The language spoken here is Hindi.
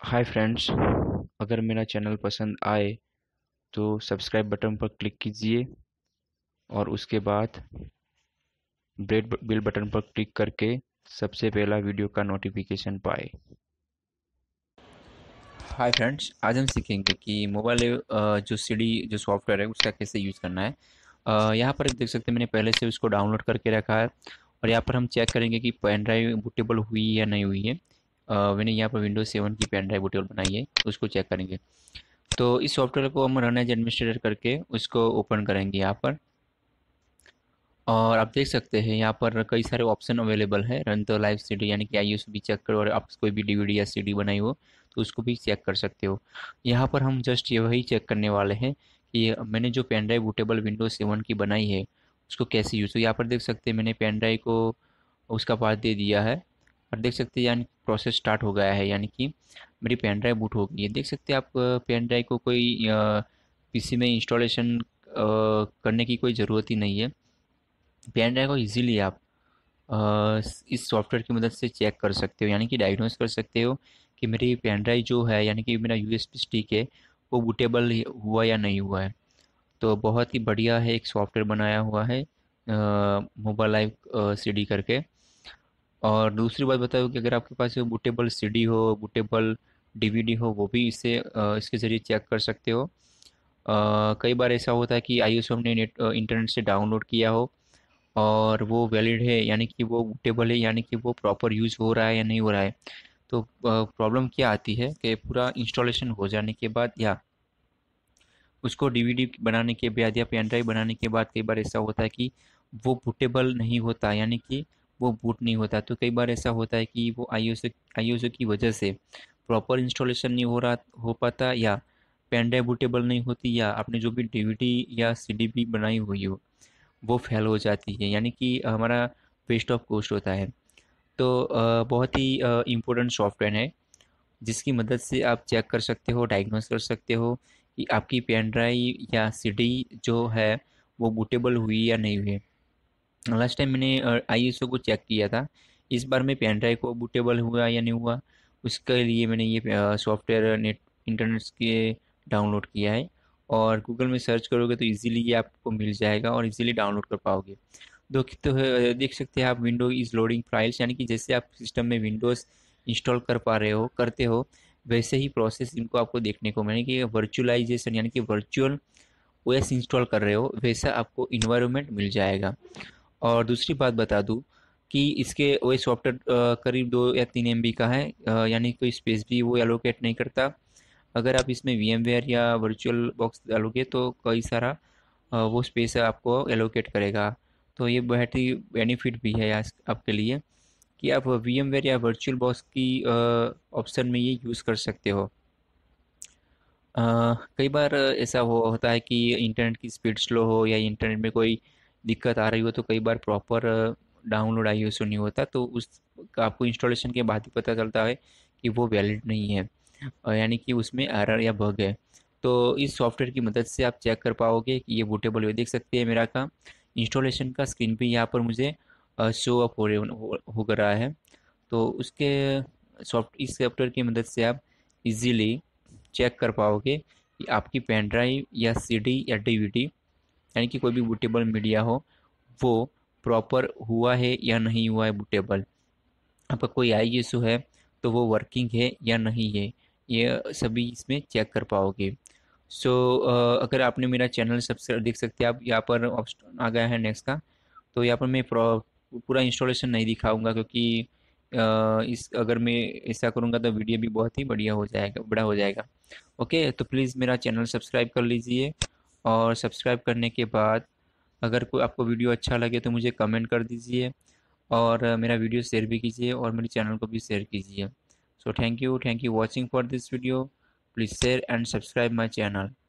हाय फ्रेंड्स, अगर मेरा चैनल पसंद आए तो सब्सक्राइब बटन पर क्लिक कीजिए और उसके बाद ब्रेड बिल बटन पर क्लिक करके सबसे पहला वीडियो का नोटिफिकेशन पाए। हाय फ्रेंड्स, आज हम सीखेंगे कि मोबाइल जो सीडी जो सॉफ्टवेयर है उसका कैसे यूज़ करना है। यहाँ पर देख सकते हैं मैंने पहले से उसको डाउनलोड करके रखा है और यहाँ पर हम चेक करेंगे कि पेन ड्राइव बूटेबल हुई या नहीं हुई है। मैंने यहाँ पर विंडोज 7 की पेन ड्राइव बूटेबल बनाई है, उसको चेक करेंगे। तो इस सॉफ्टवेयर को हम रन एज एडमिनिस्ट्रेटर करके उसको ओपन करेंगे यहाँ पर। और आप देख सकते हैं यहाँ पर कई सारे ऑप्शन अवेलेबल है। रन द लाइव सीडी यानी कि आईएसओ भी चेक करो, और आप कोई भी डीवीडी या सीडी बनाई हो तो उसको भी चेक कर सकते हो। यहाँ पर हम जस्ट ये वही चेक करने वाले हैं कि मैंने जो पेन ड्राइव बूटेबल विंडोज 7 की बनाई है उसको कैसे यूज़। तो यहाँ पर देख सकते हैं मैंने पेन ड्राइव को उसका पाथ दे दिया है और देख सकते हैं यानी प्रोसेस स्टार्ट हो गया है, यानी कि मेरी पेन ड्राइव बूट हो गई है। देख सकते हैं आप पेन ड्राइव को कोई पीसी में इंस्टॉलेशन करने की कोई ज़रूरत ही नहीं है। पेन ड्राइव को इजीली आप इस सॉफ्टवेयर की मदद से चेक कर सकते हो, यानी कि डायग्नोस कर सकते हो कि मेरी पेन ड्राइव जो है यानी कि मेरा यूएसबी स्टिक है वो बूटेबल हुआ या नहीं हुआ है। तो बहुत ही बढ़िया है, एक सॉफ्टवेयर बनाया हुआ है मोबाइल लाइव सीडी करके। और दूसरी बात बताओ कि अगर आपके पास बूटेबल सीडी हो, बूटेबल डीवीडी हो, वो भी इसके ज़रिए चेक कर सकते हो। कई बार ऐसा होता है कि आईएसओ हमने इंटरनेट से डाउनलोड किया हो और वो वैलिड है, यानी कि वो बूटेबल है, यानी कि वो प्रॉपर यूज़ हो रहा है या नहीं हो रहा है। तो प्रॉब्लम क्या आती है कि पूरा इंस्टॉलेशन हो जाने के बाद या उसको डीवीडी बनाने के बाद या पेन ड्राइव बनाने के बाद कई बार ऐसा होता है कि वो बूटेबल नहीं होता, यानी कि वो बूट नहीं होता। तो कई बार ऐसा होता है कि वो आईओएस की वजह से प्रॉपर इंस्टॉलेशन नहीं हो पाता, या पेन ड्राइव बूटेबल नहीं होती, या आपने जो भी डीवीडी या सीडी भी बनाई हुई हो वो फेल हो जाती है, यानी कि हमारा वेस्ट ऑफ कॉस्ट होता है। तो बहुत ही इम्पोर्टेंट सॉफ्टवेयर है जिसकी मदद से आप चेक कर सकते हो, डायग्नोस कर सकते हो कि आपकी पेन ड्राइव या सीडी जो है वो बूटेबल हुई या नहीं हुई। लास्ट टाइम मैंने आईएसओ को चेक किया था, इस बार मैं पेन ड्राइव को बूटेबल हुआ या नहीं हुआ उसके लिए मैंने ये सॉफ्टवेयर नेट इंटरनेट के डाउनलोड किया है। और गूगल में सर्च करोगे तो इजीली ये आपको मिल जाएगा और इजीली डाउनलोड कर पाओगे। देख सकते हैं आप विंडो इज़ लोडिंग फाइल्स, यानी कि जैसे आप सिस्टम में विंडोज़ इंस्टॉल कर पा रहे हो करते हो वैसे ही प्रोसेस इनको आपको देखने को मिलेगी कि वर्चुअलाइजेशन यानी कि वर्चुअल ओएस इंस्टॉल कर रहे हो वैसा आपको इन्वायरमेंट मिल जाएगा। और दूसरी बात बता दूँ कि इसके ओएस सॉफ्टवेयर करीब 2 या 3 MB का है, यानी कोई स्पेस भी वो एलोकेट नहीं करता। अगर आप इसमें VMware या वर्चुअल बॉक्स डालोगे तो कई सारा वो स्पेस आपको एलोकेट करेगा। तो ये बहुत ही बेनिफिट भी है आपके लिए कि आप VMware या वर्चुअल बॉक्स की ऑप्शन में ये यूज़ कर सकते हो। अ, कई बार ऐसा होता है कि इंटरनेट की स्पीड स्लो हो या इंटरनेट में कोई दिक्कत आ रही हो, तो कई बार प्रॉपर डाउनलोड आईओएस नहीं होता, तो उस आपको इंस्टॉलेशन के बाद ही पता चलता है कि वो वैलिड नहीं है, यानी कि उसमें एरर या बग है। तो इस सॉफ्टवेयर की मदद से आप चेक कर पाओगे कि ये बूटेबल है। देख सकते हैं मेरा का इंस्टॉलेशन का स्क्रीन पे यहाँ पर मुझे शो अप हो रहा है। तो इस सॉफ्टवेयर की मदद से आप इजीली चेक कर पाओगे कि आपकी पेन ड्राइव या सीडी या डीवीडी यानी कि कोई भी बूटेबल मीडिया हो वो प्रॉपर हुआ है या नहीं हुआ है बूटेबल। आपका कोई आई इशू है तो वो वर्किंग है या नहीं है, ये सभी इसमें चेक कर पाओगे। सो अगर आपने मेरा चैनल सबसे देख सकते हैं आप, यहाँ पर ऑप्शन आ गया है नेक्स्ट का। तो यहाँ पर मैं पूरा इंस्टॉलेशन नहीं दिखाऊंगा क्योंकि इस अगर मैं ऐसा करूँगा तो वीडियो भी बहुत ही बढ़िया हो जाएगा, बड़ा हो जाएगा। ओके, तो प्लीज़ मेरा चैनल सब्सक्राइब कर लीजिए। और सब्सक्राइब करने के बाद अगर कोई आपको वीडियो अच्छा लगे तो मुझे कमेंट कर दीजिए, और मेरा वीडियो शेयर भी कीजिए और मेरे चैनल को भी शेयर कीजिए। So thank you watching for this video. Please share and subscribe my channel.